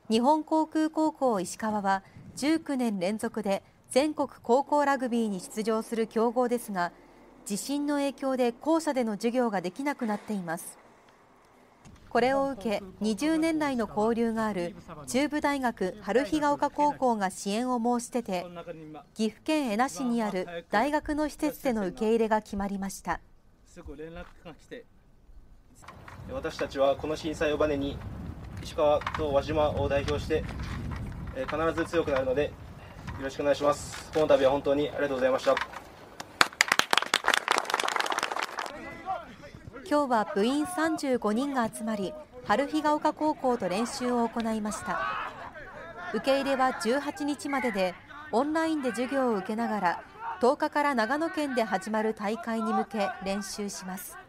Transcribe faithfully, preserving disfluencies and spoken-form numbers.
日本航空高校石川はじゅうきゅうねん連続で全国高校ラグビーに出場する強豪ですが、地震の影響で校舎での授業ができなくなっています。これを受け、にじゅうねん来の交流がある中部大学春日ヶ丘高校が支援を申し出て、岐阜県恵那市にある大学の施設での受け入れが決まりました。 私たちはこの震災をバネに石川と輪島を代表して必ず強くなるのでよろしくお願いします。この度は本当にありがとうございました。 今日は部員さんじゅうごにんが集まり、春日ヶ丘高校と練習を行いました。受け入れはじゅうはちにちまでで、オンラインで授業を受けながら、とおかから長野県で始まる大会に向け練習します。